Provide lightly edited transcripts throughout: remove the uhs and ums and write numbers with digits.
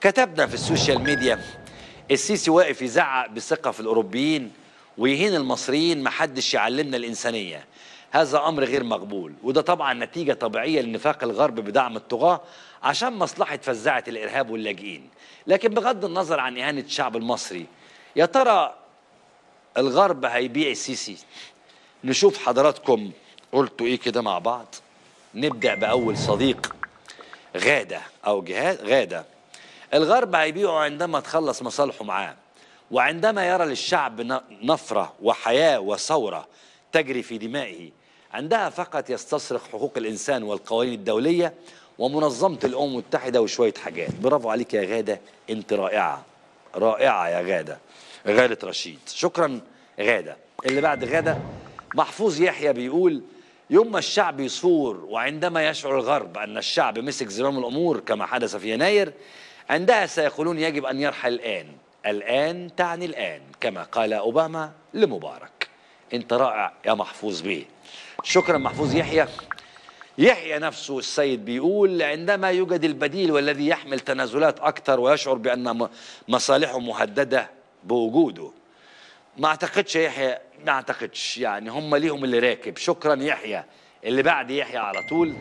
كتبنا في السوشيال ميديا السيسي واقف يزعق بثقة في الأوروبيين ويهين المصريين، محدش يعلمنا الإنسانية. هذا أمر غير مقبول، وده طبعا نتيجة طبيعية لنفاق الغرب بدعم الطغاة عشان مصلحة فزاعة الإرهاب واللاجئين. لكن بغض النظر عن إهانة الشعب المصري، يا ترى الغرب هيبيع السيسي؟ نشوف حضراتكم قلتوا إيه كده مع بعض. نبدأ بأول صديق، غادة أو جهاد. غادة: الغرب هيبيعه عندما تخلص مصالحه معاه، وعندما يرى للشعب نفرة وحياة وثورة تجري في دمائه، عندها فقط يستصرخ حقوق الإنسان والقوانين الدولية ومنظمة الأمم المتحدة وشوية حاجات. برافو عليك يا غادة، أنت رائعة رائعة يا غادة. غادة رشيد، شكرا غادة. اللي بعد غادة محفوظ يحيى بيقول: يوم ما الشعب يثور وعندما يشعر الغرب أن الشعب مسك زمام الأمور كما حدث في يناير، عندها سيقولون يجب أن يرحل الآن. الآن تعني الآن، كما قال أوباما لمبارك. أنت رائع يا محفوظ بيه، شكرا محفوظ يحيى. يحيى نفسه السيد بيقول: عندما يوجد البديل والذي يحمل تنازلات أكثر ويشعر بأن مصالحه مهددة بوجوده. ما أعتقدش يا يحيى، ما أعتقدش، يعني هم ليهم اللي راكب. شكرا يحيى. اللي بعد يحيى على طول،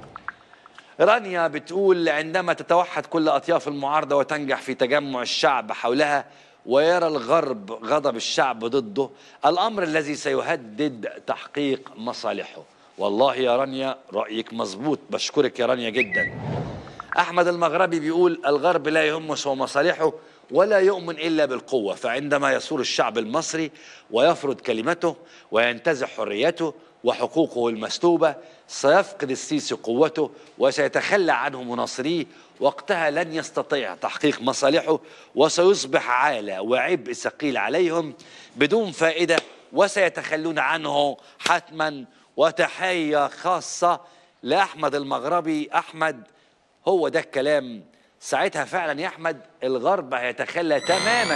رانيا بتقول: عندما تتوحد كل أطياف المعارضة وتنجح في تجمع الشعب حولها ويرى الغرب غضب الشعب ضده، الأمر الذي سيهدد تحقيق مصالحه. والله يا رانيا رأيك مظبوط، بشكرك يا رانيا جدا. أحمد المغربي بيقول: الغرب لا يهمه سوى مصالحه ولا يؤمن إلا بالقوة، فعندما يثور الشعب المصري ويفرض كلمته وينتزع حريته وحقوقه المسلوبة، سيفقد السيسي قوته وسيتخلى عنه مناصريه. وقتها لن يستطيع تحقيق مصالحه وسيصبح عالة وعبء ثقيل عليهم بدون فائدة وسيتخلون عنه حتما. وتحية خاصة لأحمد المغربي. أحمد، هو ده الكلام. ساعتها فعلا يا أحمد الغرب هيتخلى تماما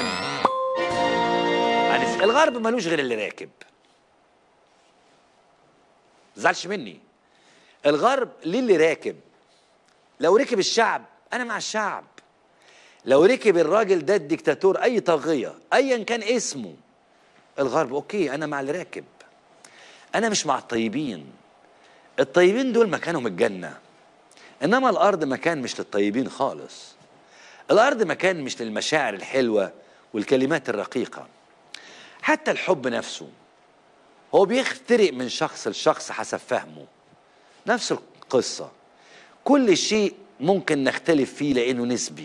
عن الغرب، ملوش غير اللي راكب. متزعلش مني، الغرب ليه اللي راكب. لو ركب الشعب أنا مع الشعب، لو ركب الراجل ده الدكتاتور أي طاغية أيا كان اسمه، الغرب أوكي أنا مع اللي راكب. أنا مش مع الطيبين. الطيبين دول مكانهم الجنة، إنما الأرض مكان مش للطيبين خالص. الأرض مكان مش للمشاعر الحلوة والكلمات الرقيقة. حتى الحب نفسه هو بيخترق من شخص لشخص حسب فهمه. نفس القصة، كل شيء ممكن نختلف فيه لأنه نسبي.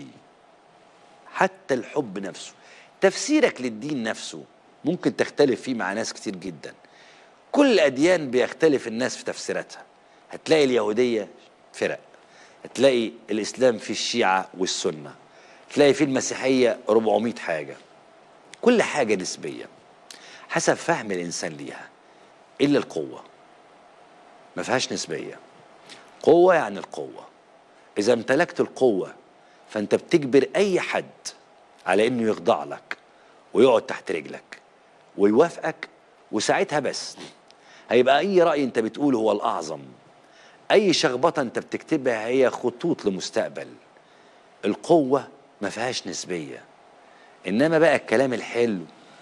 حتى الحب نفسه، تفسيرك للدين نفسه ممكن تختلف فيه مع ناس كتير جدا. كل الأديان بيختلف الناس في تفسيراتها. هتلاقي اليهودية فرق، هتلاقي الإسلام في الشيعة والسنة، هتلاقي في المسيحية 400 حاجة. كل حاجة نسبية حسب فهم الإنسان ليها، إلا القوة ما فيهاش نسبية. قوة يعني القوة. إذا امتلكت القوة فأنت بتجبر أي حد على إنه يخضع لك ويقعد تحت رجلك ويوافقك، وساعتها بس هيبقى أي رأي أنت بتقوله هو الأعظم. أي شخبطة أنت بتكتبها هي خطوط لمستقبل. القوة ما فيهاش نسبية. إنما بقى الكلام الحلو،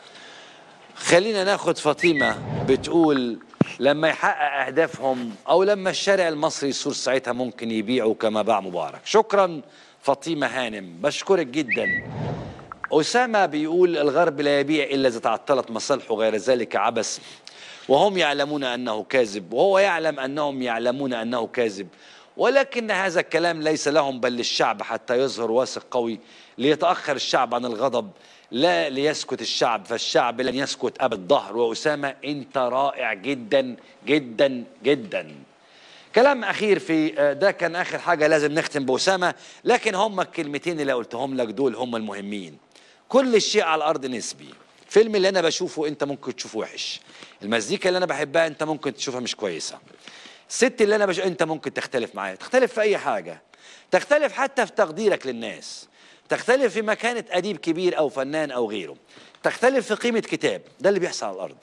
خلينا ناخد فاطمة بتقول: لما يحقق أهدافهم أو لما الشارع المصري يثور ساعتها ممكن يبيعوا كما باع مبارك. شكرا فاطمة هانم، بشكرك جدا. أسامة بيقول: الغرب لا يبيع إلا إذا تعطلت مصالحه، غير ذلك عبث وهم يعلمون أنه كاذب، وهو يعلم أنهم يعلمون أنه كاذب، ولكن هذا الكلام ليس لهم بل للشعب حتى يظهر واثق قوي ليتأخر الشعب عن الغضب لا ليسكت الشعب، فالشعب لن يسكت أبد ظهر. وأسامة أنت رائع جدا جدا جدا. كلام أخير في ده، كان آخر حاجة لازم نختم بأسامة، لكن هم الكلمتين اللي قلتهم لك دول هم المهمين. كل شيء على الأرض نسبي. الفيلم اللي أنا بشوفه أنت ممكن تشوفه وحش، المزيكا اللي أنا بحبها أنت ممكن تشوفها مش كويسة، الست اللي أنا أنت ممكن تختلف معايا، تختلف في أي حاجة، تختلف حتى في تقديرك للناس، تختلف في مكانة أديب كبير أو فنان أو غيره، تختلف في قيمة كتاب. ده اللي بيحصل على الأرض.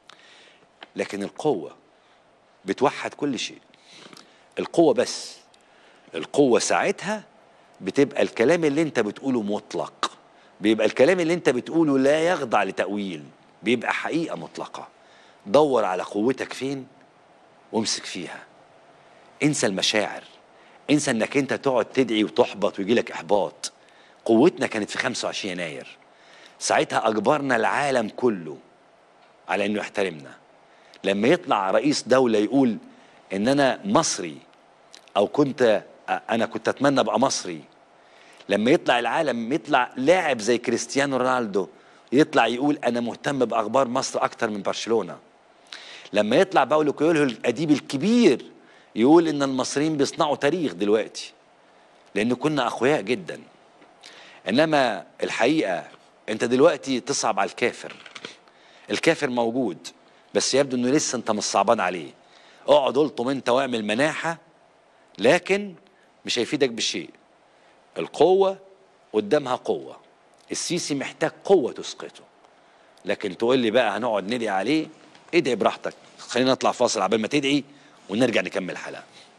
لكن القوة بتوحد كل شيء. القوة بس، القوة ساعتها بتبقى الكلام اللي انت بتقوله مطلق، بيبقى الكلام اللي انت بتقوله لا يخضع لتأويل، بيبقى حقيقة مطلقة. دور على قوتك فين وامسك فيها. انسى المشاعر، انسى انك انت تقعد تدعي وتحبط ويجي لك احباط. قوتنا كانت في 25 يناير، ساعتها اجبرنا العالم كله على انه يحترمنا. لما يطلع رئيس دولة يقول ان انا مصري، او انا كنت اتمنى ابقى مصري. لما يطلع العالم، يطلع لاعب زي كريستيانو رونالدو يطلع يقول انا مهتم باخبار مصر اكتر من برشلونة. لما يطلع باولو كويلهو الاديب الكبير يقول ان المصريين بيصنعوا تاريخ دلوقتي لان كنا اقوياء جدا. انما الحقيقة انت دلوقتي تصعب على الكافر. الكافر موجود بس يبدو انه لسه انت مش صعبان عليه. اقعد الطم انت واعمل مناحة، لكن مش هيفيدك بشيء. القوة قدامها قوة. السيسي محتاج قوة تسقطه، لكن تقول لي بقى هنقعد ندعي عليه؟ ادعي براحتك. خلينا نطلع فاصل عبال ما تدعي ونرجع نكمل الحلقة.